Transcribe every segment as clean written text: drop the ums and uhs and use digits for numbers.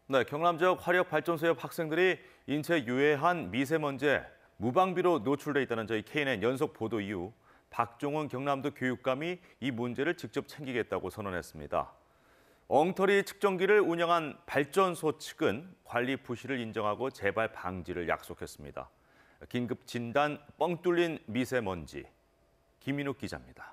네, 경남 지역 화력발전소 옆 학생들이 인체에 유해한 미세먼지에 무방비로 노출돼 있다는 저희 KNN 연속 보도 이후 박종훈 경남도 교육감이 이 문제를 직접 챙기겠다고 선언했습니다. 엉터리 측정기를 운영한 발전소 측은 관리 부실을 인정하고 재발 방지를 약속했습니다. 긴급 진단 뻥 뚫린 미세먼지. 김민욱 기자입니다.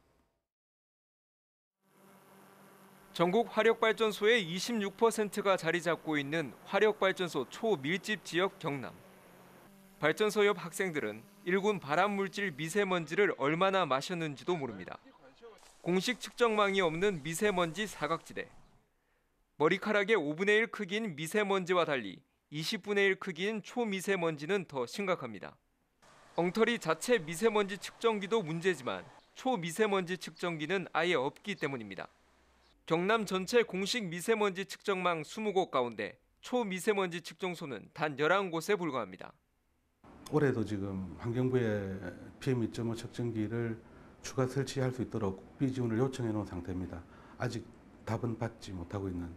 전국 화력발전소의 26%가 자리 잡고 있는 화력발전소 초밀집 지역 경남. 발전소 옆 학생들은 일군 발암물질 미세먼지를 얼마나 마셨는지도 모릅니다. 공식 측정망이 없는 미세먼지 사각지대. 머리카락의 5분의 1 크기인 미세먼지와 달리 20분의 1 크기인 초미세먼지는 더 심각합니다. 엉터리 자체 미세먼지 측정기도 문제지만 초미세먼지 측정기는 아예 없기 때문입니다. 경남 전체 공식 미세먼지 측정망 20곳 가운데 초미세먼지 측정소는 단 11곳에 불과합니다. 올해도 지금 환경부에 PM2.5 측정기를 추가 설치할 수 있도록 국비 지원을 요청해 놓은 상태입니다. 아직 답은 받지 못하고 있는.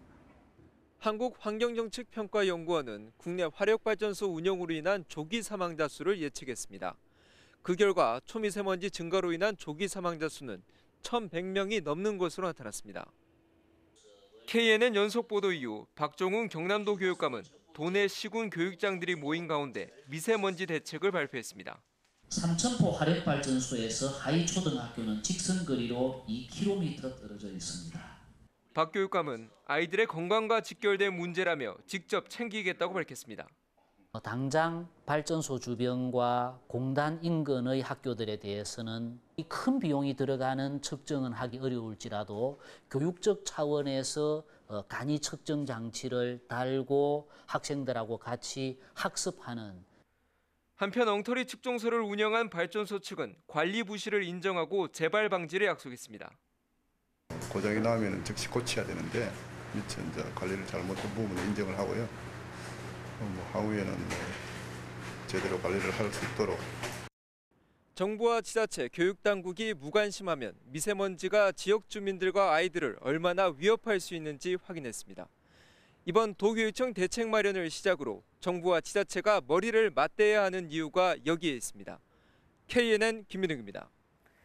한국환경정책평가연구원은 국내 화력발전소 운영으로 인한 조기 사망자 수를 예측했습니다. 그 결과 초미세먼지 증가로 인한 조기 사망자 수는 1,100명이 넘는 것으로 나타났습니다. KNN 연속 보도 이후 박종훈 경남도 교육감은 도내 시군 교육장들이 모인 가운데 미세먼지 대책을 발표했습니다. 삼천포 화력발전소에서 하이초등학교는 직선거리로 2km 떨어져 있습니다. 박 교육감은 아이들의 건강과 직결된 문제라며 직접 챙기겠다고 밝혔습니다. 당장 발전소 주변과 공단 인근의 학교들에 대해서는 큰 비용이 들어가는 측정은 하기 어려울지라도 교육적 차원에서 간이 측정 장치를 달고 학생들하고 같이 학습하는. 한편 엉터리 측정소를 운영한 발전소 측은 관리 부실을 인정하고 재발 방지를 약속했습니다. 고장이 나면 즉시 고쳐야 되는데 미처 이제 관리를 잘못한 부분을 인정을 하고요. 향후에는 제대로 관리를 할 수 있도록. 정부와 지자체, 교육당국이 무관심하면 미세먼지가 지역 주민들과 아이들을 얼마나 위협할 수 있는지 확인했습니다. 이번 도교육청 대책 마련을 시작으로 정부와 지자체가 머리를 맞대야 하는 이유가 여기에 있습니다. KNN 김민욱입니다.